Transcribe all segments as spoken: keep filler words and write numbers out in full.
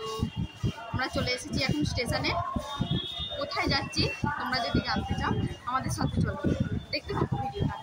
তো আমরা চলে এসেছি এখন স্টেশনে। কোথায় যাচ্ছি তোমরা যদি জানতে চাও আমাদের সাথে চলো, দেখতে থাকো ভিডিওটা।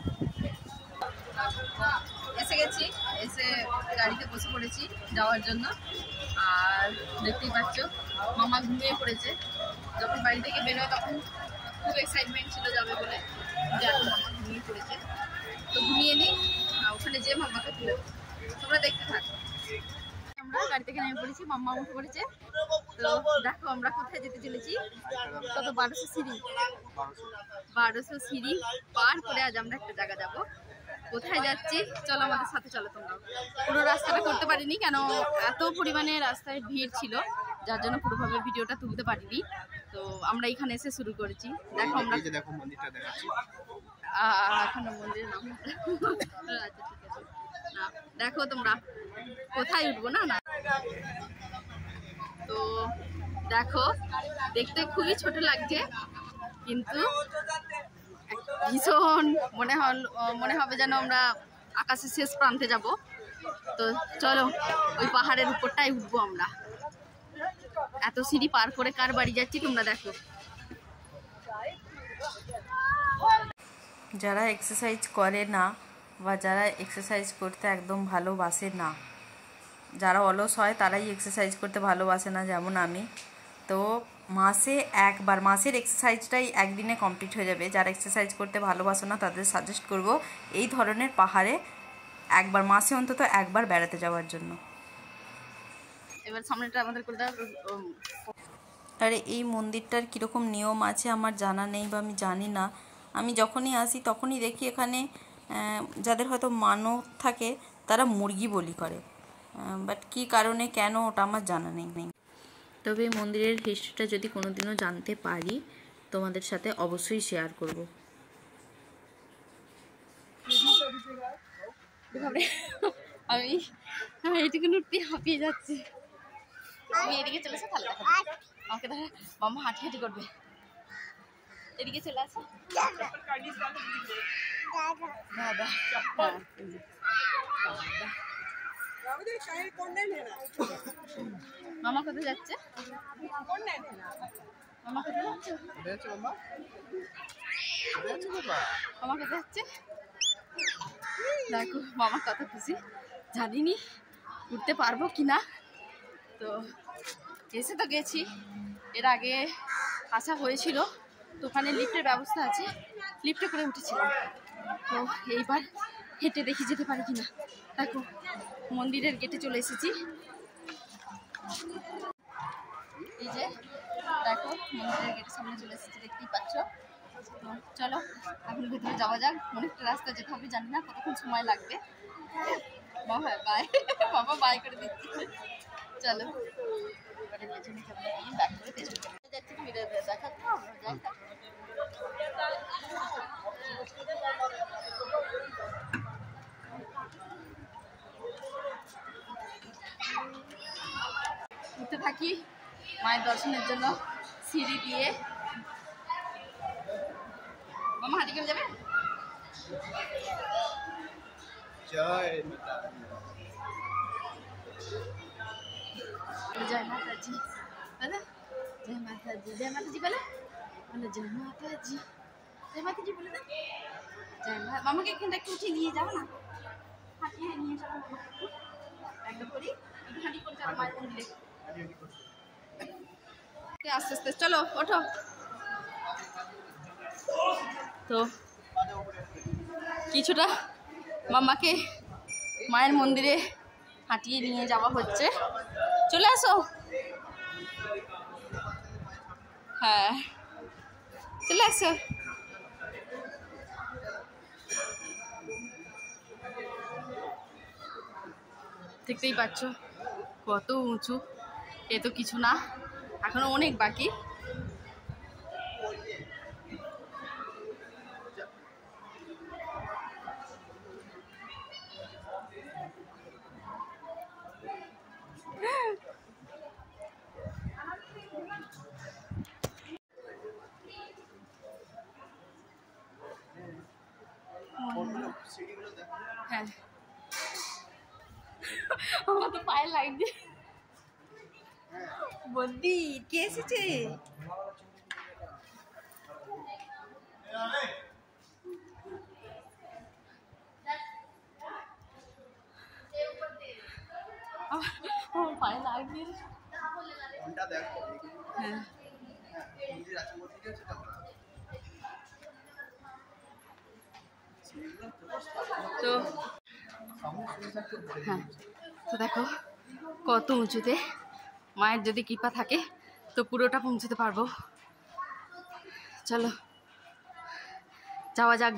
এসে গেছি, এসে গাড়িতে বসে পড়েছি যাওয়ার জন্য। আর দেখতেই পাচ্ছ মামা ঘুমিয়ে পড়েছে। যখন বাড়ি থেকে বেরোয় তখন খুব এক্সাইটমেন্ট ছিল যাবে বলে, যে এখন মামা ঘুমিয়ে পড়েছে। তো ঘুমিয়ে নিই, ওখানে যেয়ে মামাকে তুলে তোমরা দেখতে থাকো। আমরা গাড়ি থেকে নেমে পড়েছি, মাম্মা উঠে পড়েছে। তো দেখো আমরা কোথায় যেতে চলেছি। কত বারোশো সিঁড়ি, বারোশো সিঁড়ি পার করে আজ আমরা একটা জায়গা যাবো। কোথায় যাচ্ছি চলো আমাদের সাথে চলো। তোমরা পুরো রাস্তাটা করতে পারিনি, কেন এত পরিমাণে রাস্তায় ভিড় ছিল, যার জন্য পুরোভাবে ভিডিওটা তুলতে পারিনি। তো আমরা এখানে এসে শুরু করেছি। দেখো আমরা দেখো মন্দিরটা দেখাচ্ছি। এখনো মন্দিরের নাম আচ্ছা ঠিক আছে না, দেখো তোমরা কোথায় উঠবো না না। তো দেখো দেখতে খুবই ছোট লাগছে, কিন্তু ভীষণ মনে হল মনে হবে যেন আমরা আকাশের শেষ প্রান্তে যাব। তো চলো ওই পাহাড়ের উপরটাই উঠবো আমরা। এত সিঁড়ি পার করে কার বাড়ি যাচ্ছি তোমরা দেখো। যারা এক্সারসাইজ করে না বা যারা এক্সারসাইজ করতে একদম ভালোবাসে না, যারা অলস হয় তারাই এক্সারসাইজ করতে ভালোবাসে না, যেমন আমি। তো মাসে একবার, মাসের এক্সারসাইজটাই একদিনে কমপ্লিট হয়ে যাবে। যারা এক্সারসাইজ করতে ভালোবাসে না তাদের সাজেস্ট করব এই ধরনের পাহাড়ে একবার, মাসে অন্তত একবার বেড়াতে যাওয়ার জন্য। এবার সামনেটা আমাদের করে দাও। আর এই মন্দিরটার কীরকম নিয়ম আছে আমার জানা নেই বা আমি জানি না। আমি যখনই আসি তখনই দেখি এখানে যাদের হয়তো মানত থাকে তারা মুরগি বলি করে, বাট কী কারণে কেন ওটা আমার জানা নেই। তবে মন্দিরের হিস্ট্রিটা যদি কোনোদিনও জানতে পারি তোমাদের সাথে অবশ্যই শেয়ার করব। আমি আমি এইটুকু উঠতে হাঁপিয়ে যাচ্ছি। আমি এদিকে চলেছে তাহলে আমাকে ধরো মামা হাঁটি হাঁটি করবে। এদিকে চলে আসো। মামা কোথায় যাচ্ছে? মামা কোথায় যাচ্ছে? মামা কোথায় যাচ্ছে? দেখো মামা কত খুশি, জানিনি উঠতে পারবো কিনা। তো এসে তো গেছি, এর আগে আসা হয়েছিল, তো ওখানে লিফটের ব্যবস্থা আছে, লিফটে করে উঠেছিলাম। তো এইবার হেঁটে দেখি যেতে পারি কিনা। দেখো মন্দিরের গেটে চলে এসেছি। এই যে দেখো মন্দিরের গেটের সামনে চলে এসেছি, দেখতেই পাচ্ছ। তো চলো এখন ভেতরে যাওয়া যাক। অনেকটা রাস্তা যেতে হবে, জানি না কতক্ষণ সময় লাগবে। বাবা বাই, বাবা বাই করে দিচ্ছি। চলো এবারে পেছনে ক্যামেরা নিয়ে ব্যাক করে পেছনে যাচ্ছি, ফিরে দেখা তো আমরা যাই। উঠতে থাকি মায়ের দর্শনের জন্য সিঁড়ি দিয়ে। মামা হাঁটি করে যাবে। জয় জয় মাতাজি বলো, জয় মাতাজি, জয় মাতাজি বলো, বলো জয় মাতাজি, জয় মাতাজি বলে দাও। জয় মা। মামাকে এখানটা একটু উঠিয়ে নিয়ে যাও না, হাঁটিয়ে নিয়ে যাবো একদম করি, একটু হাঁটি করে যাবো মায়ের মন্দিরে। আস্তে আস্তে চলো ওঠো। তো কিছুটা মামাকে মায়ের মন্দিরে হাঁটিয়ে নিয়ে যাওয়া হচ্ছে। চলে আসো। হ্যাঁ চলে আসো। দেখতেই পাচ্ছ কত উঁচু, এ তো কিছু না, এখনো অনেক বাকি। হ্যাঁ আমার তো পায়ে লাগছে। বন্দি কে এসেছে? তো হ্যাঁ, তো দেখো কত উঁচুতে। মায়ের যদি কৃপা থাকে তো পুরোটা পৌঁছতে পারবো। চলো যাওয়া যাক।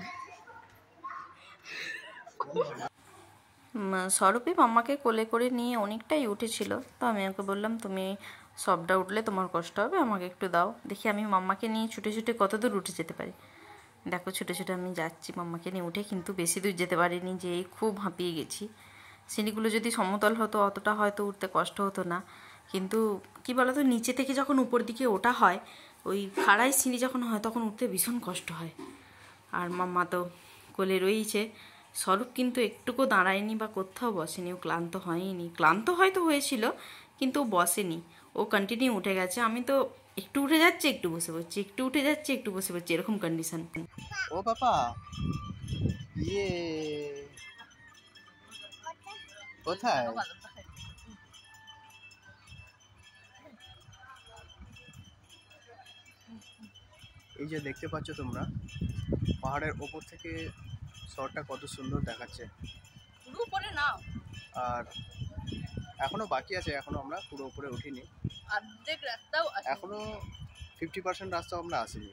স্বরূপী মাম্মাকে কোলে করে নিয়ে অনেকটাই উঠেছিল, তো আমি ওকে বললাম তুমি সবটা উঠলে তোমার কষ্ট হবে, আমাকে একটু দাও, দেখি আমি মাম্মাকে নিয়ে ছুটে ছুটে কত দূর উঠে যেতে পারি। দেখো ছুটে ছুটে আমি যাচ্ছি মাম্মাকে নিয়ে উঠে, কিন্তু বেশি দূর যেতে পারিনি, যে খুব হাঁপিয়ে গেছি। সিঁড়িগুলো যদি সমতল হতো অতটা হয়তো উঠতে কষ্ট হতো না, কিন্তু কি বলতো নিচে থেকে যখন উপর দিকে ওঠা হয়, ওই খাড়াই সিঁড়ি যখন হয় তখন উঠতে ভীষণ কষ্ট হয়। আর মাম্মা তো কোলে রয়েছে। স্বরূপ কিন্তু একটুকু দাঁড়ায়নি বা কোথাও বসেনি, ও ক্লান্ত হয়নি। ক্লান্ত হয়তো হয়েছিল কিন্তু ও বসেনি, ও কন্টিনিউ উঠে গেছে। আমি তো একটু উঠে যাচ্ছে একটু বসে পড়ছি, একটু উঠে যাচ্ছে একটু বসে পড়ছি, এরকম কন্ডিশন। ও পাপা ইয়ে কোথায়? এই যে দেখতে পাচ্ছ তোমরা পাহাড়ের ওপর থেকে শহরটা কত সুন্দর দেখাচ্ছে। পুরো উপরে নাও, আর এখনো বাকি আছে, এখনো আমরা পুরো উপরে উঠিনি, অর্ধেক রাস্তাও এখনো ফিফটি পার্সেন্ট রাস্তা আমরা আসিনি।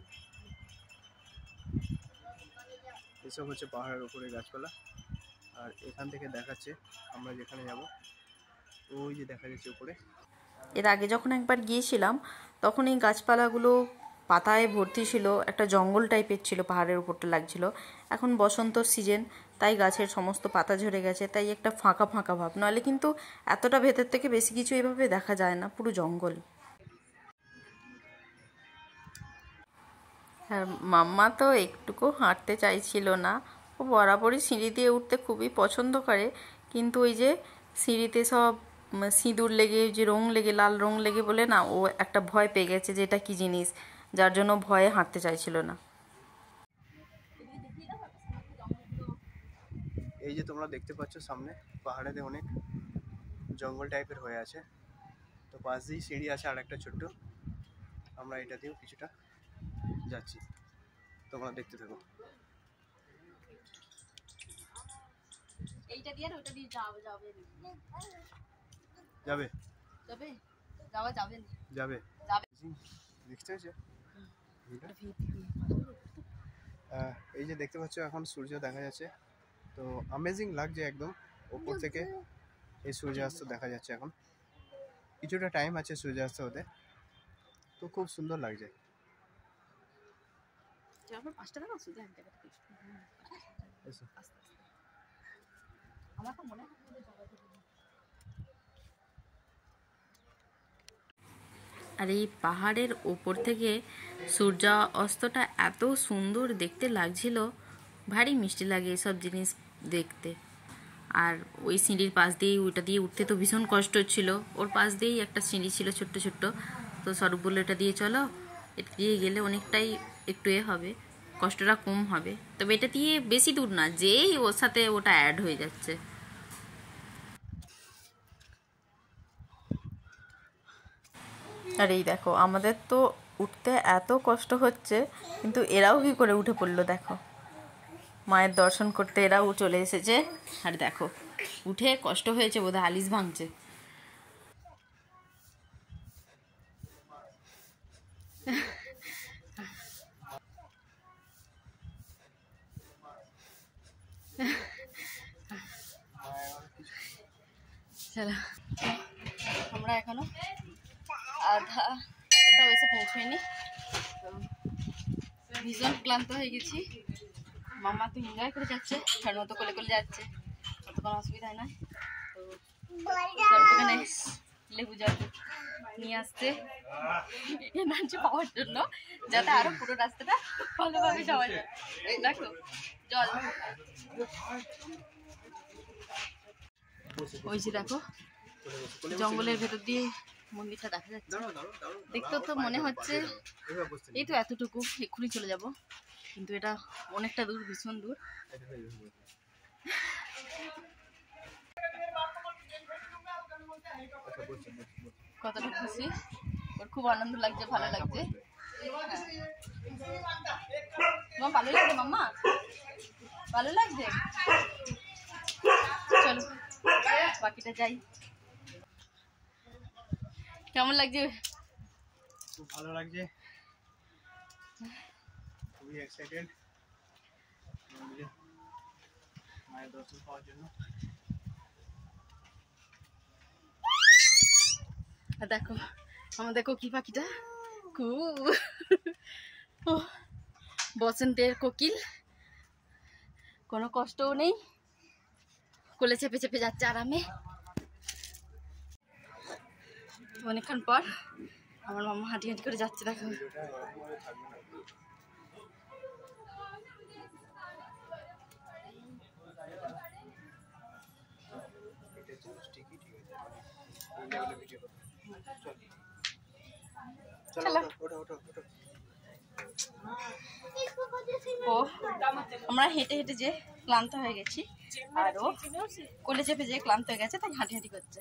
এসব হচ্ছে পাহাড়ের উপরে গাছপালা। আর এখান থেকে দেখাচ্ছে আমরা যেখানে যাব, ওই যে দেখা যাচ্ছে উপরে। এর আগে যখন একবার গিয়েছিলাম তখন এই গাছপালাগুলো পাতায় ভর্তি ছিল, একটা জঙ্গল টাইপের ছিল, পাহাড়ের উপরটা লাগছিল। এখন বসন্তর সিজন, তাই গাছের সমস্ত পাতা ঝরে গেছে, তাই একটা ফাঁকা ফাঁকা ভাব, নাহলে কিন্তু এতটা ভেতর থেকে বেশি কিছু এভাবে দেখা যায় না, পুরো জঙ্গল। আর মাম্মা তো একটুকু হাঁটতে চাইছিল না, ও বরাবরই সিঁড়ি দিয়ে উঠতে খুবই পছন্দ করে, কিন্তু ওই যে সিঁড়িতে সব সিঁদুর লেগে, যে রং লেগে, লাল রং লেগে বলে না, ও একটা ভয় পেয়ে গেছে যে এটা কী জিনিস, যার জন্য ভয়ে হাঁটতে চাইছিল না। এই যে তোমরা দেখতে পাচ্ছ সামনে পাহাড়েতে অনেক জঙ্গল টাইপের হয়ে আছে, তো পাশ দিয়েই সিঁড়ি আছে আর একটা ছোট্ট, আমরা এটা দিয়েও কিছুটা যাচ্ছি, তোমরা দেখতে থাকো। এইটা দিয়ে আর ওটা দিয়ে যাওয়া যাবে যাবে যাবে যাওয়া যাবে না যাবে যাবে দেখতে হয়েছে। এই যে দেখতে পাচ্ছ এখন সূর্য দেখা যাচ্ছে, তো অ্যামেজিং লাগছে একদম। ওপর থেকে এই সূর্যাস্ত দেখা যাচ্ছে, এখন কিছুটা টাইম আছে সূর্যাস্ত হতে, তো খুব সুন্দর লাগছে। পাঁচটা টাকা শুধু এক টাকা আমার তো মনে হয়। আর এই পাহাড়ের ওপর থেকে সূর্য অস্তটা এত সুন্দর দেখতে লাগছিল, ভারী মিষ্টি লাগে এসব জিনিস দেখতে। আর ওই সিঁড়ির পাশ দিয়েই, ওইটা দিয়ে উঠতে তো ভীষণ কষ্ট হচ্ছিল, ওর পাশ দিয়েই একটা সিঁড়ি ছিল ছোট্ট ছোট্ট, তো স্বরূপ বললো এটা দিয়ে চলো, এটা দিয়ে গেলে অনেকটাই একটু এ হবে, কষ্টটা কম হবে। তবে এটা দিয়ে বেশি দূর না, যেই ওর সাথে ওটা অ্যাড হয়ে যাচ্ছে। আর এই দেখো আমাদের তো উঠতে এত কষ্ট হচ্ছে, কিন্তু এরাও কি করে উঠে পড়লো দেখো, মায়ের দর্শন করতে এরাও চলে এসেছে। আর দেখো উঠে কষ্ট হয়েছে বোধহয়, আলিশ ভাঙছে। চলো আমরা এখনো আধা কোথাও এসে পৌঁছাইনি, ভীষণ ক্লান্ত হয়ে গেছি। মামা তো এনজয় করে যাচ্ছে, কারণ মতো কোলে কোলে যাচ্ছে, অত কোনো অসুবিধা হয় না। তো এখানে লেবু জল নিয়ে আসছে এনার্জি পাওয়ার জন্য, যাতে আরো পুরো রাস্তাটা ভালোভাবে যাওয়া যায়। দেখো জল, ওই যে দেখো জঙ্গলের ভেতর দিয়ে মন্দিরটা দেখা যাচ্ছে। দাঁড়াও দাঁড়াও দাঁড়াও, দেখতেও তো মনে হচ্ছে এভাবে বসতে নেই। এই তো এতটুকু, এক্ষুনি চলে যাব, কিন্তু এটা অনেকটা দূর, ভীষণ দূর। আচ্ছা, বসছি, বসছি, বসছি। কতটা খুশি, ওর খুব আনন্দ লাগছে, ভালো লাগছে। তোমার ভালো লাগছে মাম্মা? ভালো লাগছে? চলো বাকিটা যাই। কেমন লাগছে? খুব ভালো লাগছে, খুবই এক্সাইটেড মায়ের দর্শন পাওয়ার জন্য। আর দেখো আমার, দেখো কি পাখিটা, কু ও, বসন্তের কোকিল, কোনো কষ্টও নেই, কোলে চেপে চেপে যাচ্ছে আরামে। অনেকক্ষণ পর আমার মামা হাঁটি হাঁটি করে যাচ্ছে, দেখো। চলো ওঠো ওঠো ওঠো। ও আমরা হেঁটে হেঁটে যে ক্লান্ত হয়ে গেছি, আর ও কোলে চেপে যে ক্লান্ত হয়ে গেছে, তাই হাঁটি হাঁটি করছে।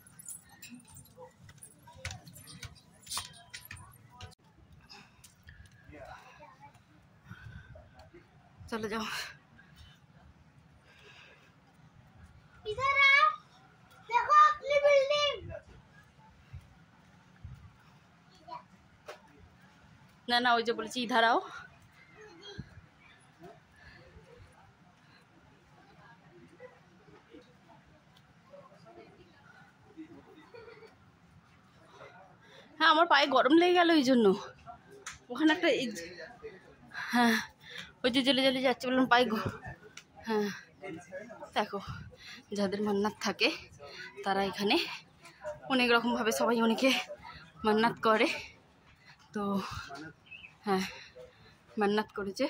চলো যাও। না না, ওই যে বলেছি ইধারাও। হ্যাঁ, আমার পায়ে গরম লেগে গেল, ওই জন্য ওখানে একটা, হ্যাঁ ওই যে জেলে জেলে যাচ্ছে বললাম, পায়ে। হ্যাঁ দেখো, যাদের মান্নাত থাকে তারা এখানে অনেক রকমভাবে সবাই অনেকে মান্নাত করে। তো হ্যাঁ, মান্নাত করেছে।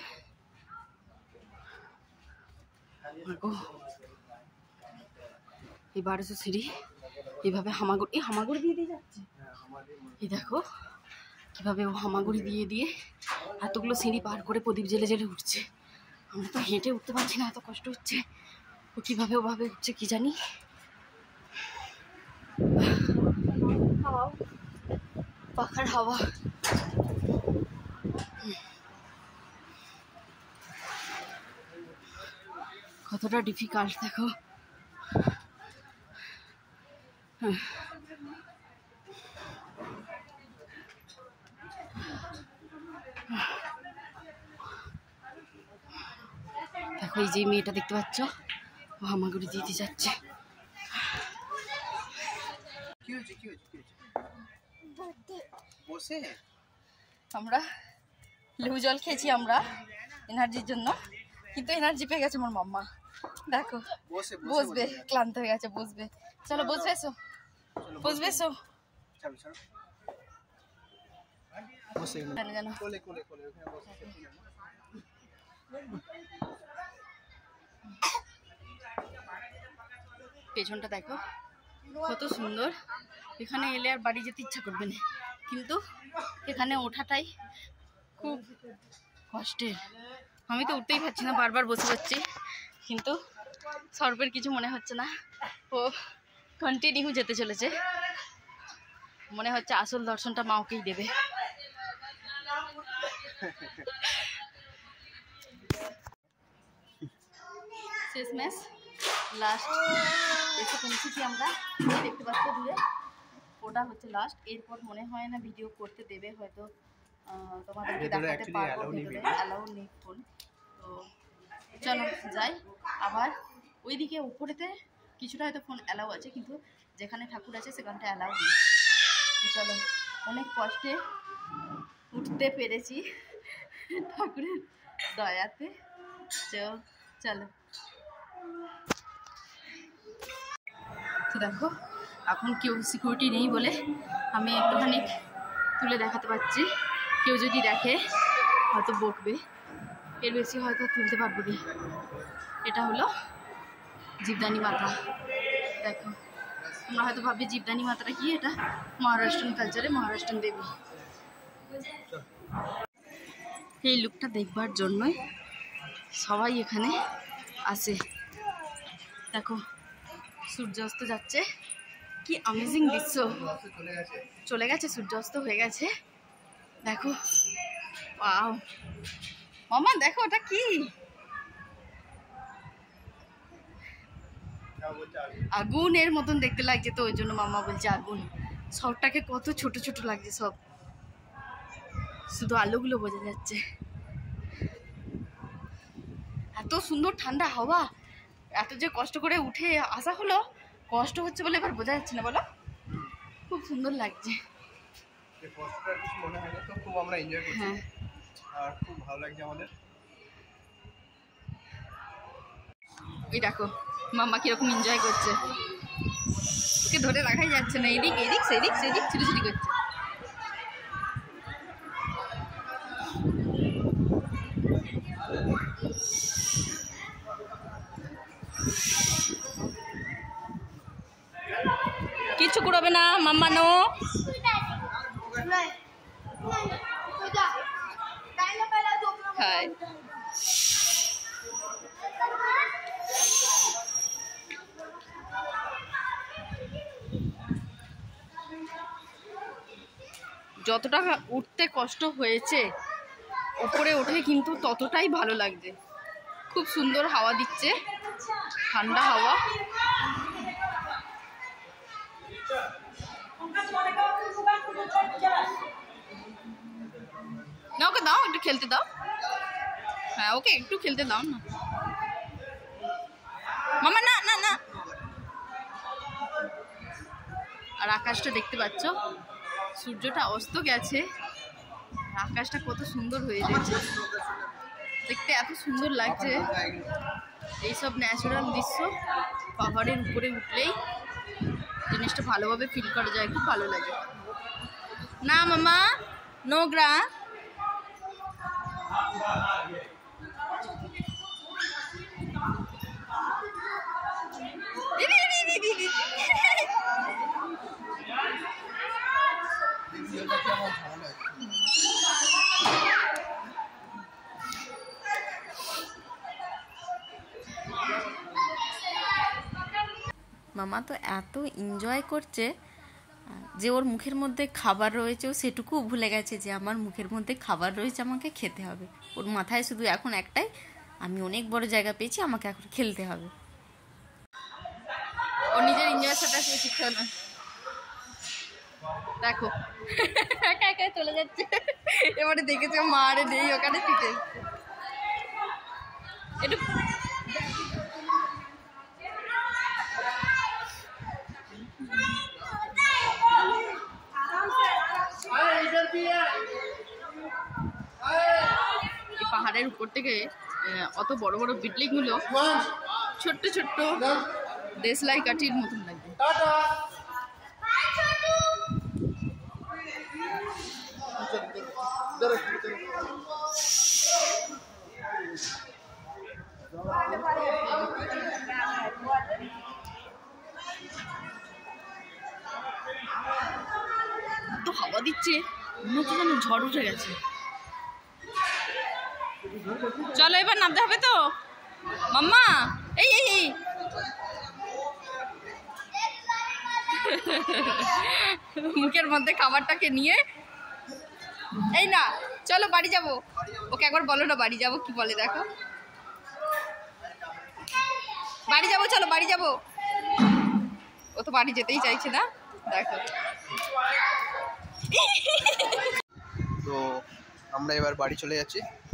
ও এই বারোশো সিঁড়ি এইভাবে হামাগুড়ি, এই হামাগুড়ি দিয়ে দিয়ে যাচ্ছে। এই দেখো কীভাবে ও হামাগুড়ি দিয়ে দিয়ে এতগুলো সিঁড়ি পার করে প্রদীপ জেলে জেলে উঠছে। আমরা তো হেঁটে উঠতে পারছি না, এত কষ্ট হচ্ছে। ও কীভাবে ওভাবে উঠছে কি জানি। পাখার হাওয়া, কতটা ডিফিকাল্ট দেখো। দেখো এই যে মেয়েটা দেখতে পাচ্ছ, ও হামাগুড়ি দিতে যাচ্ছে। কি হয়েছে কি হয়েছে কি হয়েছে? বসে আমরা লেবু জল খেয়েছি আমরা এনার্জির জন্য, কিন্তু এনার্জি পেয়ে গেছে আমার মাম্মা। দেখো বসে বসবে, ক্লান্ত হয়ে গেছে, বসবে। চলো বসবে, এসো বসবে, এসো। চলো চলো বসে জানো জানো কোলে কোলে কোলে ওখানে বসে। পেছনটা দেখো কত সুন্দর। এখানে এলে আর বাড়ি যেতে ইচ্ছা করবে না, কিন্তু এখানে ওঠাটাই খুব কষ্টের। আমি তো উঠতেই পারছি না, বারবার বসে পাচ্ছি, কিন্তু সর্বের কিছু মনে হচ্ছে না। ও কন্টিনিউ যেতে চলেছে, মনে হচ্ছে আসল দর্শনটা মা ওকেই দেবে। শেষমেশ লাস্ট এসে পৌঁছেছি আমরা, দেখতে পাচ্ছ দূরে, ওটা হচ্ছে লাস্ট। এরপর মনে হয় না ভিডিও করতে দেবে, হয়তো তোমাদেরকে দেখাতে পারবো, ভেতরে অ্যালাউ নেই ফোন। তো চলো যাই। আবার ওইদিকে উপরেতে কিছুটা হয়তো ফোন অ্যালাউ আছে, কিন্তু যেখানে ঠাকুর আছে সেখানটা অ্যালাউ নেই। তো চলো, অনেক কষ্টে উঠতে পেরেছি ঠাকুরের দয়াতে। তো চলো। তো দেখো এখন কেউ সিকিউরিটি নেই বলে আমি একটুখানি তুলে দেখাতে পারছি। কেউ যদি দেখে হয়তো বকবে, এর বেশি হয়তো তুলতে পারবো না। এটা হলো জীবদানী মাতা, দেখো তোমরা হয়তো ভাববে জীবদানী মাতাটা কি, এটা মহারাষ্ট্রান কালচারে মহারাষ্ট্রান দেবী। এই লুকটা দেখবার জন্যই সবাই এখানে আসে। দেখো সূর্যাস্ত যাচ্ছে, কি অ্যামেজিং দৃশ্য। চলে গেছে, সূর্যাস্ত হয়ে গেছে। দেখো ওয়াও মামা, দেখো ওটা কি? আগুনের মতন দেখতে লাগছে, তো ওই জন্য মামা বলছে আগুন। শহরটাকে কত ছোট ছোট লাগছে সব, শুধু আলোগুলো বোঝা যাচ্ছে। এত সুন্দর ঠান্ডা হাওয়া, এত যে কষ্ট করে উঠে আসা হলো, কষ্ট হচ্ছে বলে এবার বোঝা যাচ্ছে না, বলো? খুব সুন্দর লাগছে। হ্যাঁ, আর খুব ভালো লাগছে আমাদের। এই দেখো মাম্মা কিরকম এনজয় করছে, ওকে ধরে রাখাই যাচ্ছে না, এদিক এদিক সেদিক সেদিক ছুটি করছে। কিচ্ছু করবে না মাম্মা, নো। হ্যাঁ, যতটা উঠতে কষ্ট হয়েছে, উপরে উঠে কিন্তু ততটাই ভালো লাগছে। খুব সুন্দর হাওয়া দিচ্ছে, ঠান্ডা হাওয়া। না ওকে দাও, একটু খেলতে দাও। হ্যাঁ, ওকে একটু খেলতে দাও না মামা। না না না। আর আকাশটা দেখতে পাচ্ছ, সূর্যটা অস্ত গেছে, আকাশটা কত সুন্দর হয়ে যাচ্ছে, দেখতে এত সুন্দর লাগছে। এইসব ন্যাচারাল দৃশ্য পাহাড়ের উপরে উঠলেই জিনিসটা ভালোভাবে ফিল করা যায়, খুব ভালো লাগে। না মামা, নোংরা। মামা তো এত এনজয় করছে যে ওর মুখের মধ্যে খাবার রয়েছে, ও সেটুকুও ভুলে গেছে যে আমার মুখের মধ্যে খাবার রয়েছে, আমাকে খেতে হবে। ওর মাথায় শুধু এখন একটাই, আমি অনেক বড় জায়গা পেয়েছি, আমাকে এখন খেলতে হবে। ও নিজের এনজয় সেটা সে শিখছে না। দেখো একা একা চলে যাচ্ছে, এবারে দেখেছে মা আরে নেই ওখানে, পিঠে একটু পাহাড়ের উপর থেকে অত বড় বড় বিল্ডিং গুলো ছোট্ট ছোট্ট দেশলাই কাঠির মতন লাগবে। তো হাওয়া দিচ্ছে, মনে হচ্ছে যেন ঝড় উঠে গেছে। চলো এবার নামতে হবে তো মাম্মা। এই এই এই মুখের মধ্যে খাবারটাকে নিয়ে, এই না চলো বাড়ি যাবো। ওকে একবার বলো না বাড়ি যাবো, কি বলে দেখো, বাড়ি যাবো চলো বাড়ি যাবো। ও তো বাড়ি যেতেই চাইছে না, দেখো। তো আমরা এবার বাড়ি চলে যাচ্ছি।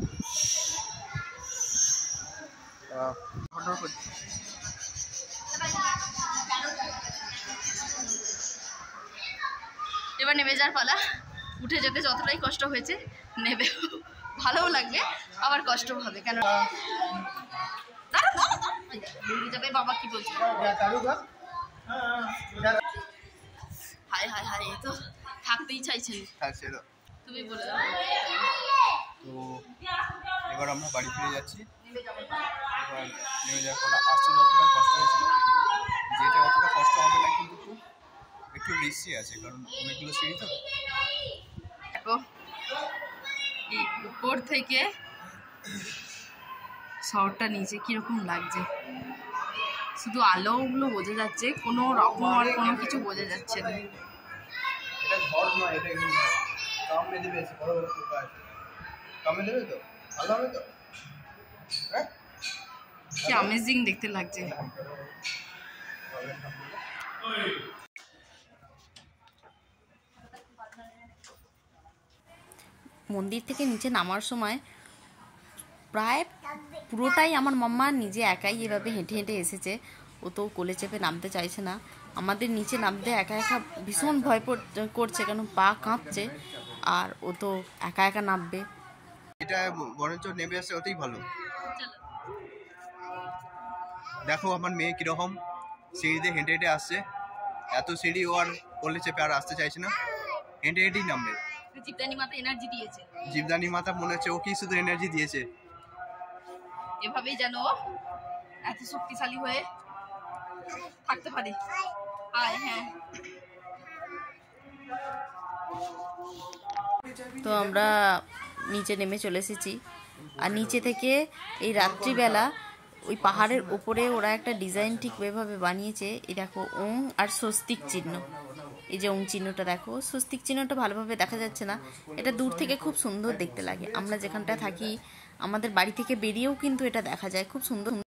এবার নেমে যাওয়ার পালা। উঠে যেতে যতটাই কষ্ট হয়েছে, নেবে ভালোও লাগবে, আবার কষ্ট হবে। কেন যাবে বাবা কি বলছে, হায় হায় হায়, এ তো থাকতেই চাইছে। তুমি বলে দাও। তো এবার আমরা বাড়ি ফিরে যাচ্ছি। এবার নেমে যাওয়ার পর আসতে যতটা কষ্ট হয়েছিল, যেতে অতটা কষ্ট হবে না, কিন্তু একটু রিস্কি আছে, কারণ অনেকগুলো সিঁড়ি তো। দেখো এই উপর থেকে শহরটা নিচে কিরকম লাগছে, শুধু আলোগুলো বোঝা যাচ্ছে, কোনো রকম আর কোনো কিছু বোঝা যাচ্ছে না। এটা ঘর নয়, এটা একদম কামড়ে দেবে, বড় বড় পোকা আছে, কামড়ে দেবে তো ভালো হবে তো। হ্যাঁ কি অ্যামেজিং দেখতে লাগছে। মন্দির থেকে নিচে নামার সময় প্রায় পুরোটাই আমার মাম্মা নিজে একাই এভাবে হেঁটে হেঁটে এসেছে। ও তো কোলে চেপে নামতে চাইছে না। আমাদের নিচে নামতে একা একা ভীষণ ভয় করছে, কেন পা কাঁপছে, আর ও তো একা একা নামবে। এটা বরঞ্চ নেমে আসছে ওতেই ভালো। দেখো আমার মেয়ে কিরকম সিঁড়িতে হেঁটে হেঁটে আসছে, এত সিঁড়ি ও আর কোলে চেপে আর আসতে চাইছে না, হেঁটে হেঁটেই নামবে। জীবদানি মাতা এনার্জি দিয়েছে, জীবদানি মাতা মনে হচ্ছে ও কি শুধু এনার্জি দিয়েছে। এভাবেই যেন এত শক্তিশালী হয়ে থাকতে পারে। আয় হ্যাঁ, তো আমরা নিচে নেমে চলে এসেছি। আর নিচে থেকে এই রাত্রিবেলা ওই পাহাড়ের ওপরে ওরা একটা ডিজাইন ঠিক ওইভাবে বানিয়েছে। এই দেখো ওং আর স্বস্তিক চিহ্ন, এই যে ওং চিহ্নটা দেখো, স্বস্তিক চিহ্নটা ভালোভাবে দেখা যাচ্ছে না, এটা দূর থেকে খুব সুন্দর দেখতে লাগে। আমরা যেখানটায় থাকি আমাদের বাড়ি থেকে বেরিয়েও কিন্তু এটা দেখা যায়, খুব সুন্দর।